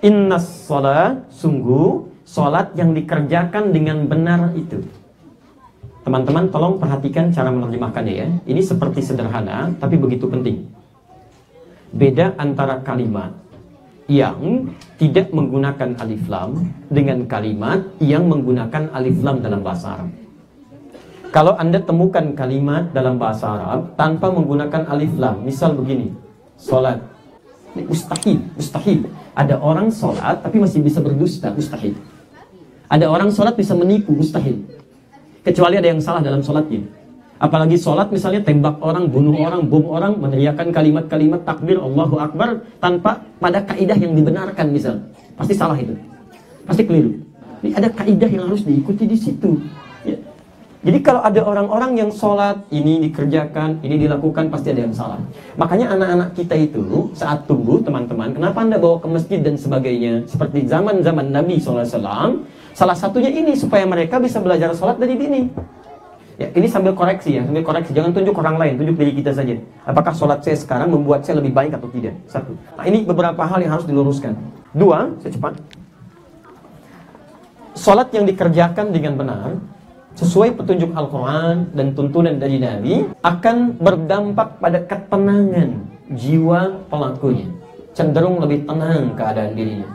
Innas sholat, sungguh sholat yang dikerjakan dengan benar itu. Teman-teman tolong perhatikan cara menerjemahkannya ya. Ini seperti sederhana, tapi begitu penting. Beda antara kalimat yang tidak menggunakan alif lam dengan kalimat yang menggunakan alif lam dalam bahasa Arab. Kalau Anda temukan kalimat dalam bahasa Arab tanpa menggunakan alif lam, misal begini, sholat. Ini mustahil. Ada orang sholat tapi masih bisa berdusta, mustahil. Ada orang sholat bisa menipu, mustahil. Kecuali ada yang salah dalam sholatnya. Apalagi sholat misalnya tembak orang, bunuh orang, bom orang, meneriakan kalimat-kalimat takbir Allahu Akbar tanpa pada kaidah yang dibenarkan misal. Pasti salah itu. Pasti keliru. Ini ada kaidah yang harus diikuti di situ. Ya. Jadi kalau ada orang-orang yang sholat, ini dikerjakan, ini dilakukan, pasti ada yang salah. Makanya anak-anak kita itu saat tumbuh, teman-teman, kenapa Anda bawa ke masjid dan sebagainya? Seperti zaman-zaman Nabi SAW, salah satunya ini, supaya mereka bisa belajar sholat dari dini. Ya, ini sambil koreksi ya, jangan tunjuk orang lain, tunjuk diri kita saja. Apakah sholat saya sekarang membuat saya lebih baik atau tidak? Satu. Nah, ini beberapa hal yang harus diluruskan. Dua, saya cepat. Sholat yang dikerjakan dengan benar, sesuai petunjuk Al-Quran dan tuntunan dari Nabi, akan berdampak pada ketenangan jiwa pelakunya. Cenderung lebih tenang keadaan dirinya.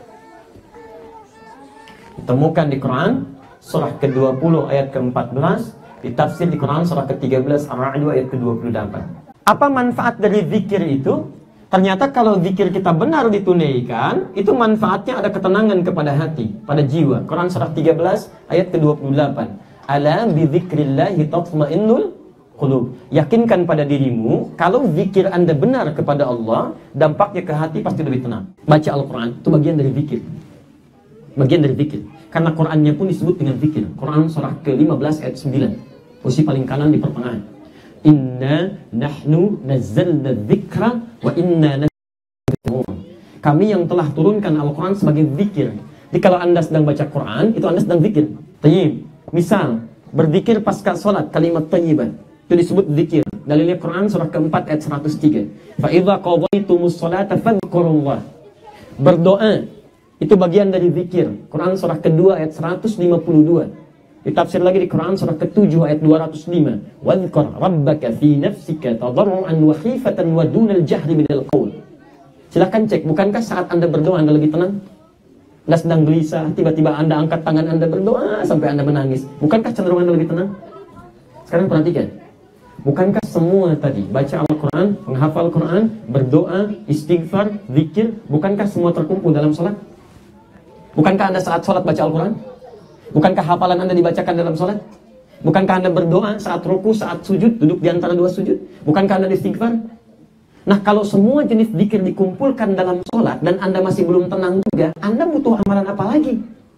Ditemukan di Quran, surah ke-20 ayat ke-14, ditafsir di Quran surah ke-13 Ar-Ra'd ayat ke-28. Apa manfaat dari zikir itu? Ternyata kalau zikir kita benar ditunaikan, itu manfaatnya ada ketenangan kepada hati, pada jiwa. Quran surah 13 ayat ke-28. Ala bizikrillahi tatma'innul qulub. Yakinkan pada dirimu, kalau zikir Anda benar kepada Allah, dampaknya ke hati pasti lebih tenang. Baca Al-Quran, itu bagian dari zikir. Bagian dari zikir. Karena Qurannya pun disebut dengan zikir. Quran surah ke-15 ayat 9. Posisi paling kanan di pertengahan. Inna nahnu nazzalna dzikra wa inna lahu. Kami yang telah turunkan Al-Quran sebagai zikir. Jadi kalau Anda sedang baca Quran, itu Anda sedang zikir. Tayyib. Misal, berzikir pasca sholat, kalimat thayyibah, itu disebut zikir. Dalilnya Quran surah keempat ayat 103. Fa'idha qadaytumus sholata fadhkurullah. Berdoa, itu bagian dari zikir. Quran surah kedua ayat 152. Ditafsir lagi di Quran surah ke-7 ayat 205. Wadhkur rabbaka fi nafsika tadarruan wa khifatan wa dunal jahri minal qaul. Silakan cek, bukankah saat Anda berdoa Anda lebih tenang? Anda sedang gelisah, tiba-tiba Anda angkat tangan Anda berdoa sampai Anda menangis. Bukankah cenderung Anda lebih tenang? Sekarang perhatikan. Bukankah semua tadi, baca Al-Quran, menghafal Quran, berdoa, istighfar, zikir, bukankah semua terkumpul dalam sholat? Bukankah Anda saat sholat baca Al-Quran? Bukankah hafalan Anda dibacakan dalam sholat? Bukankah Anda berdoa saat ruku, saat sujud, duduk di antara dua sujud? Bukankah Anda istighfar? Nah, kalau semua jenis zikir dikumpulkan dalam sholat dan Anda masih belum tenang juga, Anda butuh amalan apa lagi?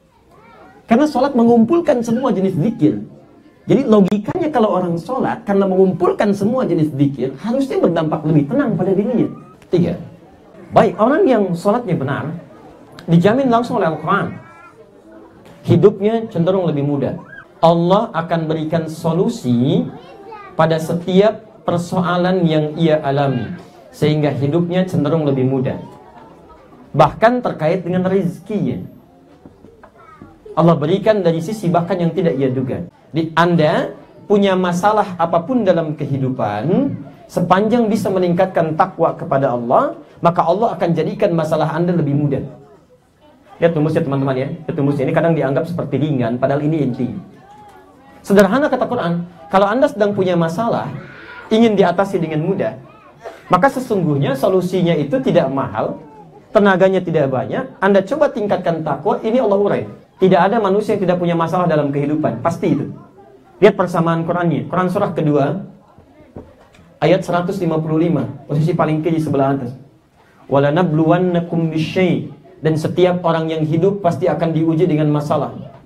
Karena sholat mengumpulkan semua jenis zikir. Jadi logikanya kalau orang sholat, karena mengumpulkan semua jenis zikir, harusnya berdampak lebih tenang pada dirinya. 3. Baik, orang yang sholatnya benar, dijamin langsung oleh Al-Quran. Hidupnya cenderung lebih mudah. Allah akan berikan solusi pada setiap persoalan yang ia alami, sehingga hidupnya cenderung lebih mudah. Bahkan terkait dengan rezekinya, Allah berikan dari sisi bahkan yang tidak ia duga. Anda punya masalah apapun dalam kehidupan, sepanjang bisa meningkatkan takwa kepada Allah, maka Allah akan jadikan masalah Anda lebih mudah. Lihat rumusnya teman-teman ya. Lihat rumusnya, ini kadang dianggap seperti ringan, padahal ini inti. Sederhana kata Quran, kalau Anda sedang punya masalah, ingin diatasi dengan mudah, maka sesungguhnya solusinya itu tidak mahal, tenaganya tidak banyak. Anda coba tingkatkan takwa, ini Allah urai. Tidak ada manusia yang tidak punya masalah dalam kehidupan, pasti itu. Lihat persamaan Qurannya. Quran surah kedua ayat 155, posisi paling kiri sebelah atas. Walanabluwannakum bisyai'. Dan setiap orang yang hidup pasti akan diuji dengan masalah.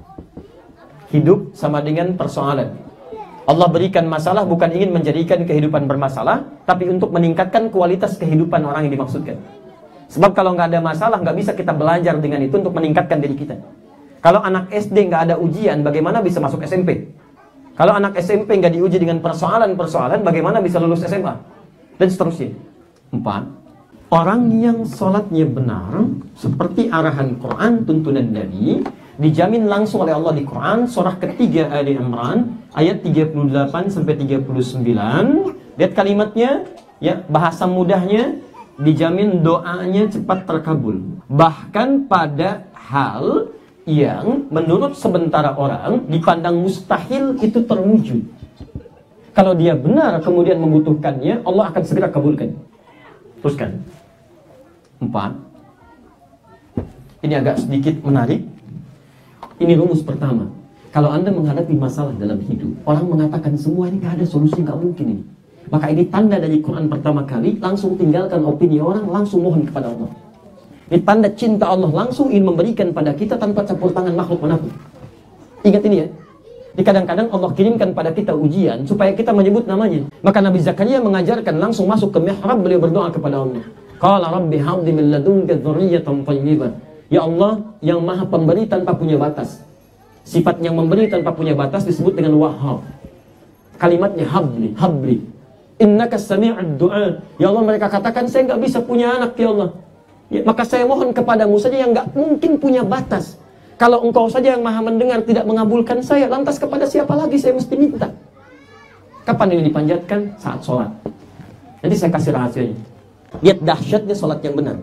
Hidup sama dengan persoalan. Allah berikan masalah bukan ingin menjadikan kehidupan bermasalah, tapi untuk meningkatkan kualitas kehidupan orang yang dimaksudkan. Sebab kalau nggak ada masalah, nggak bisa kita belajar dengan itu untuk meningkatkan diri kita. Kalau anak SD nggak ada ujian, bagaimana bisa masuk SMP? Kalau anak SMP nggak diuji dengan persoalan-persoalan, bagaimana bisa lulus SMA? Dan seterusnya. 4. Orang yang sholatnya benar seperti arahan Quran, tuntunan Nabi, dijamin langsung oleh Allah di Quran, surah ketiga Ali Imran ayat 38 sampai 39. Lihat kalimatnya, ya, bahasa mudahnya, dijamin doanya cepat terkabul. Bahkan pada hal yang menurut sementara orang dipandang mustahil itu terwujud. Kalau dia benar kemudian membutuhkannya, Allah akan segera kabulkan. Teruskan. 4. Ini agak sedikit menarik. Ini rumus pertama. Kalau Anda menghadapi masalah dalam hidup, orang mengatakan semua ini gak ada solusi, gak mungkin ini. Maka ini tanda dari Quran pertama kali, langsung tinggalkan opini orang, langsung mohon kepada Allah. Ini tanda cinta Allah, langsung ingin memberikan pada kita tanpa campur tangan makhluk manapun. Ingat ini ya. Di kadang-kadang Allah kirimkan pada kita ujian supaya kita menyebut namanya. Maka Nabi Zakaria mengajarkan langsung masuk ke mihrab, beliau berdoa kepada Allah. Qala rabbi habli min ladunka dzurriyyatan thayyibah. Ya Allah yang maha pemberi tanpa punya batas. Sifat yang memberi tanpa punya batas disebut dengan Wahhab. Kalimatnya habli, habli. Innaka sami'ud du'a. Ya Allah, mereka katakan saya nggak bisa punya anak ya Allah. Ya, maka saya mohon kepadamu saja yang nggak mungkin punya batas. Kalau engkau saja yang maha mendengar tidak mengabulkan saya, lantas kepada siapa lagi saya mesti minta? Kapan ini dipanjatkan? Saat sholat. Nanti saya kasih rahasianya. Lihat dahsyatnya sholat yang benar.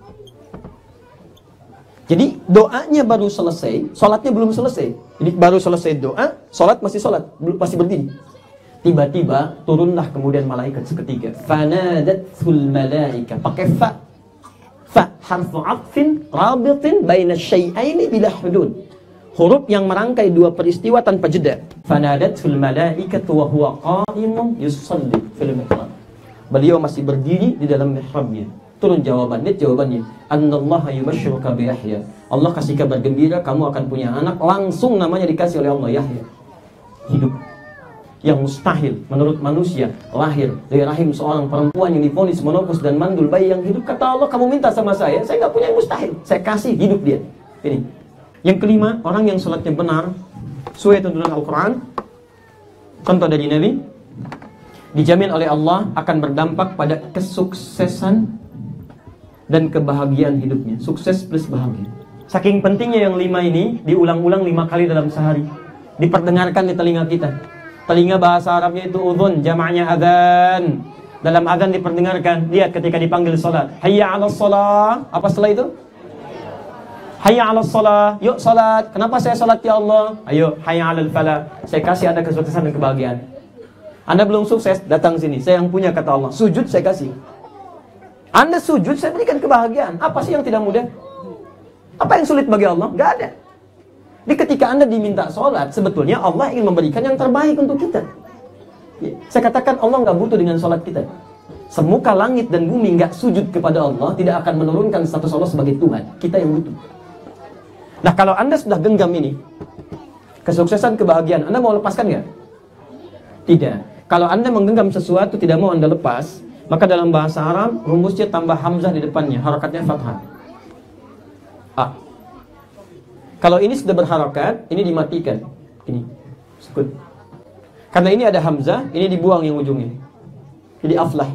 Jadi doanya baru selesai, sholatnya belum selesai. Jadi baru selesai doa, sholat masih sholat, masih berdiri. Tiba-tiba turunlah kemudian malaikat seketika. Fanadatul malaika. Pakai fa. Fa harfu atfin rabitin baina syai'aini bila hudud. Huruf yang merangkai dua peristiwa tanpa jeda. Fanadatul malaikatu wa huwa qa'imun yusalli fil mihrab. Beliau masih berdiri di dalam mihrabnya. Turun jawaban, lihat jawabannya. Annallaha yubashshiruka bi Yahya. Allah kasih kabar gembira, kamu akan punya anak. Langsung namanya dikasih oleh Allah, Yahya. Hidup. Yang mustahil menurut manusia, lahir dari rahim seorang perempuan yang divonis menopause dan mandul, bayi yang hidup. Kata Allah, kamu minta sama saya nggak punya yang mustahil, saya kasih hidup dia. Ini. Yang kelima, orang yang sholatnya benar sesuai tuntunan Al-Quran, contoh dari Nabi, dijamin oleh Allah akan berdampak pada kesuksesan dan kebahagiaan hidupnya. Sukses plus bahagia. Saking pentingnya yang 5 ini diulang-ulang 5 kali dalam sehari, diperdengarkan di telinga kita. Telinga bahasa Arabnya itu udhun, jamaknya adzan. Dalam adzan diperdengarkan. Lihat ketika dipanggil salat, hayya 'alas shalah. Apa setelah itu? Hayya 'alas shalah. Yuk salat. Kenapa saya salat ya Allah? Ayo, hayya 'alal falah. Saya kasih Anda kesuksesan dan kebahagiaan. Anda belum sukses, datang sini. Saya yang punya kata Allah. Sujud saya kasih. Anda sujud, saya berikan kebahagiaan. Apa sih yang tidak mudah? Apa yang sulit bagi Allah? Gak ada. Jadi ketika Anda diminta sholat, sebetulnya Allah ingin memberikan yang terbaik untuk kita. Ya, saya katakan Allah nggak butuh dengan sholat kita. Semuka langit dan bumi nggak sujud kepada Allah, tidak akan menurunkan status Allah sebagai Tuhan. Kita yang butuh. Nah, kalau Anda sudah genggam ini, kesuksesan, kebahagiaan, Anda mau lepaskan nggak? Tidak. Kalau Anda menggenggam sesuatu tidak mau Anda lepas, maka dalam bahasa Arab rumusnya tambah hamzah di depannya, harakatnya fathah. A. Kalau ini sudah berharakat, ini dimatikan. Ini, sukun. Karena ini ada hamzah, ini dibuang yang ujungnya. Jadi aflah.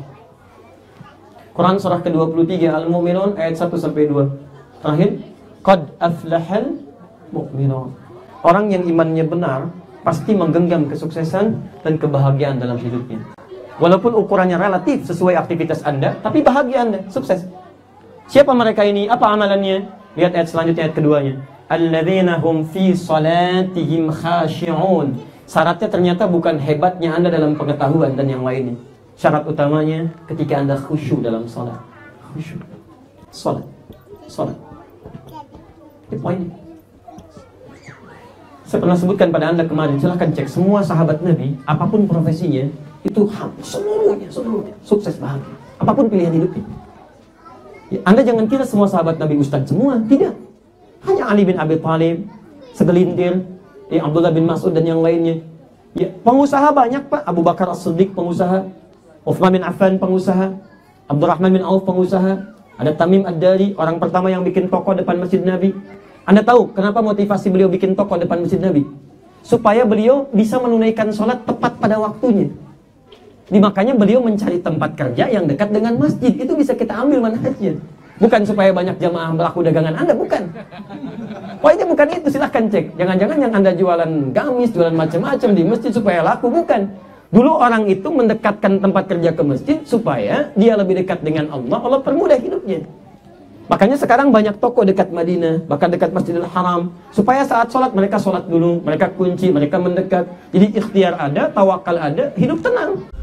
Quran surah ke-23 Al-Mu'minun ayat 1-2. Terakhir, qad aflahal mu'minun. Orang yang imannya benar pasti menggenggam kesuksesan dan kebahagiaan dalam hidupnya. Walaupun ukurannya relatif sesuai aktivitas Anda, tapi bahagia Anda, sukses. Siapa mereka ini? Apa amalannya? Lihat ayat selanjutnya, ayat keduanya. Alladzina hum fi salatihim khashi'un. Syaratnya ternyata bukan hebatnya Anda dalam pengetahuan dan yang lainnya. Syarat utamanya ketika Anda khusyuk dalam salat. Khusyuk. Salat. Salat. Ini poinnya. Saya pernah sebutkan pada Anda kemarin, silahkan cek semua sahabat Nabi, apapun profesinya, itu seluruhnya sukses bahagia. Apapun pilihan hidupnya. Ya, Anda jangan kira semua sahabat Nabi ustaz semua, tidak. Hanya Ali bin Abi Thalib, segelintir, Abdullah bin Mas'ud dan yang lainnya. Ya, pengusaha banyak Pak, Abu Bakar As-Siddiq pengusaha, Uthman bin Affan pengusaha, Abdurrahman bin Auf pengusaha, ada Tamim Ad-Dari, orang pertama yang bikin toko depan Masjid Nabi. Anda tahu kenapa motivasi beliau bikin toko depan Masjid Nabi? Supaya beliau bisa menunaikan sholat tepat pada waktunya. Makanya beliau mencari tempat kerja yang dekat dengan masjid. Itu bisa kita ambil manhajnya. Bukan supaya banyak jamaah melaku dagangan Anda, bukan. Poinnya bukan itu, silahkan cek. Jangan-jangan yang Anda jualan gamis, jualan macam-macam di masjid supaya laku, bukan. Dulu orang itu mendekatkan tempat kerja ke masjid supaya dia lebih dekat dengan Allah, Allah permudah hidupnya. Makanya sekarang banyak toko dekat Madinah, bahkan dekat Masjidil Haram, supaya saat sholat mereka sholat dulu, mereka kunci, mereka mendekat. Jadi ikhtiar ada, tawakal ada, hidup tenang.